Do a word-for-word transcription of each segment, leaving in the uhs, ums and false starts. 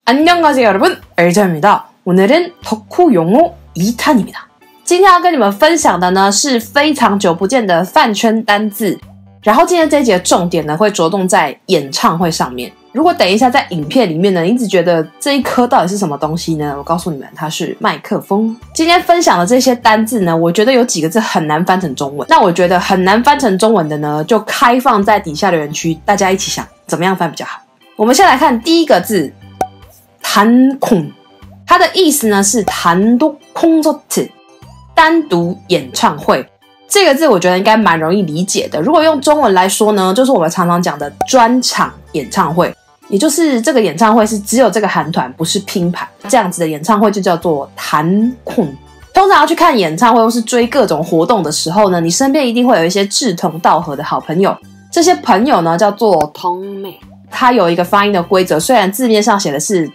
안녕하세요 여러분, 엘자입니다. 오늘은 덕후 용어 이 탄입니다.今天要跟你们分享的呢是非常久不见的饭圈单字，然后今天这一集的重点呢会着重在演唱会上面。如果等一下在影片里面呢，你只觉得这一颗到底是什么东西呢？我告诉你们，它是麦克风。今天分享的这些单字呢，我觉得有几个字很难翻成中文。那我觉得很难翻成中文的呢，就开放在底下留言区，大家一起想怎么样翻比较好。我们先来看第一个字，단콘，它的意思呢是단독 콘서트，单独演唱会。这个字我觉得应该蛮容易理解的。如果用中文来说呢，就是我们常常讲的专场演唱会，也就是这个演唱会是只有这个韩团，不是拼盘，这样子的演唱会就叫做단콘。通常要去看演唱会或是追各种活動的时候呢，你身边一定会有一些志同道合的好朋友，这些朋友呢叫做동매。它有一个发音的规则，虽然字面上写的是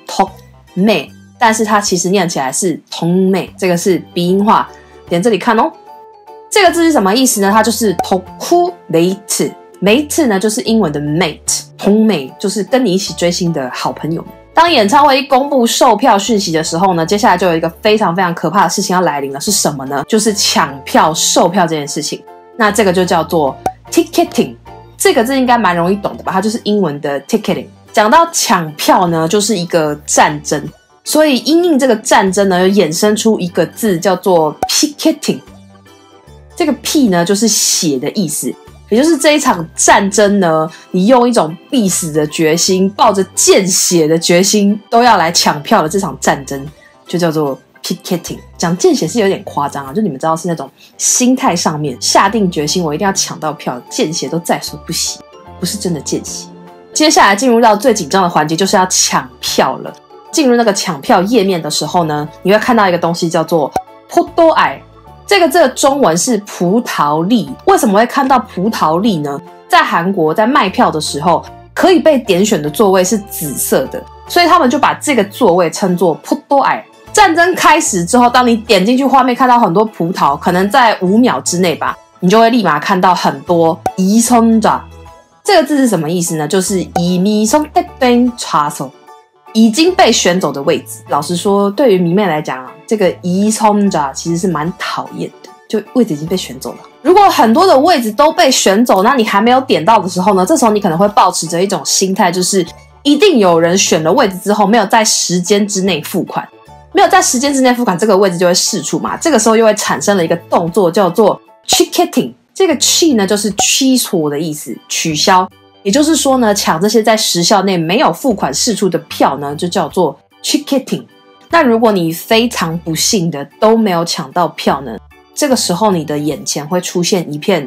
동매，但是它其实念起来是동매，这个是鼻音化。点这里看哦，这个字是什么意思呢？它就是덕후 메이트，mate 呢就是英文的 mate， 동매就是跟你一起追星的好朋友们。当演唱会一公布售票讯息的时候呢，接下来就有一个非常非常可怕的事情要来临了，是什么呢？就是抢票售票这件事情。那这个就叫做 ticketing， 这个字应该蛮容易懂的吧？它就是英文的 ticketing。讲到抢票呢，就是一个战争，所以因应这个战争呢，又衍生出一个字叫做 picketing。这个 P 呢就是血的意思，也就是这一场战争呢，你用一种必死的决心，抱着见血的决心都要来抢票的这场战争，就叫做 picketing。讲见血是有点夸张啊，就你们知道是那种心态上面下定决心，我一定要抢到票，见血都在所不惜，不是真的见血。接下来进入到最紧张的环节，就是要抢票了。进入那个抢票页面的时候呢，你会看到一个东西叫做 포도알。这个字的中文是葡萄粒。为什么会看到葡萄粒呢？在韩国在卖票的时候，可以被点选的座位是紫色的，所以他们就把这个座位称作포도알。战争开始之后，当你点进去画面看到很多葡萄，可能在五秒之内吧，你就会立马看到很多이선자。这个字是什么意思呢？就是이미 선택된 좌석，已经被选走的位置。老实说，对于迷妹来讲啊，这个이선자其实是蛮讨厌的，就位置已经被选走了。如果很多的位置都被选走，那你还没有点到的时候呢，这时候你可能会抱持着一种心态，就是一定有人选了位置之后没有在时间之内付款，没有在时间之内付款，这个位置就会释出嘛。这个时候又会产生了一个动作叫做 ticketing。这个 취 呢就是취소的意思，取消。也就是说呢，抢这些在时效内没有付款释出的票呢，就叫做 ticketing。那如果你非常不幸的都没有抢到票呢，这个时候你的眼前会出现一片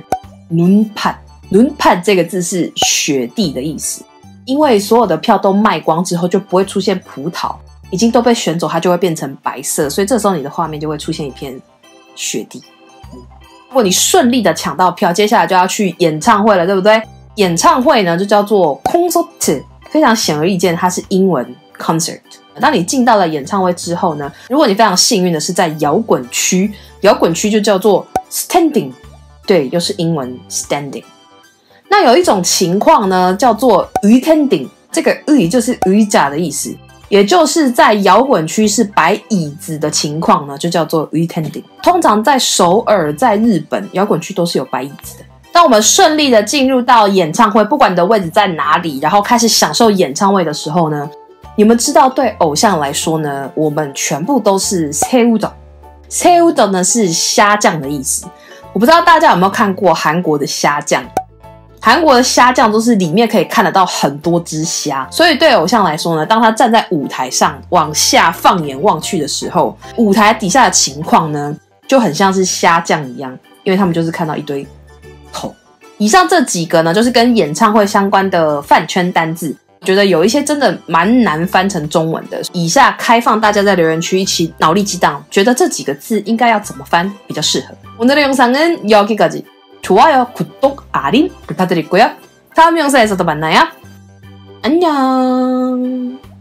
눈판。눈판这个字是雪地的意思，因为所有的票都卖光之后就不会出现葡萄，已经都被选走，它就会变成白色，所以这时候你的画面就会出现一片雪地。如果你顺利的抢到票，接下来就要去演唱会了，对不对？演唱会呢就叫做 concert， 非常显而易见，它是英文 concert。当你进到了演唱会之后呢，如果你非常幸运的是在摇滚区，摇滚区就叫做 standing， 对，又是英文 standing。那有一种情况呢叫做 의텐딩， 这个 의就是의자的意思，也就是在摇滚区是摆椅子的情况呢，就叫做 의텐딩。通常在首尔、在日本，摇滚区都是有摆椅子的。当我们顺利的进入到演唱会，不管你的位置在哪里，然后开始享受演唱会的时候呢，你们知道对偶像来说呢，我们全部都是새우젓。새우젓呢是虾酱的意思。我不知道大家有没有看过韩国的虾酱，韩国的虾酱都是里面可以看得到很多只虾，所以对偶像来说呢，当他站在舞台上往下放眼望去的时候，舞台底下的情况呢就很像是虾酱一样，因为他们就是看到一堆头。以上这几个呢就是跟演唱会相关的饭圈单字，觉得有一些真的蛮难翻成中文的。以下开放大家在留言区一起脑力激荡，觉得这几个字应该要怎么翻比较适合。오늘의 영상은 여기까지. 좋아요, 구독, 알림 부탁드리고요. 다음 영상에서도 만나요. 안녕.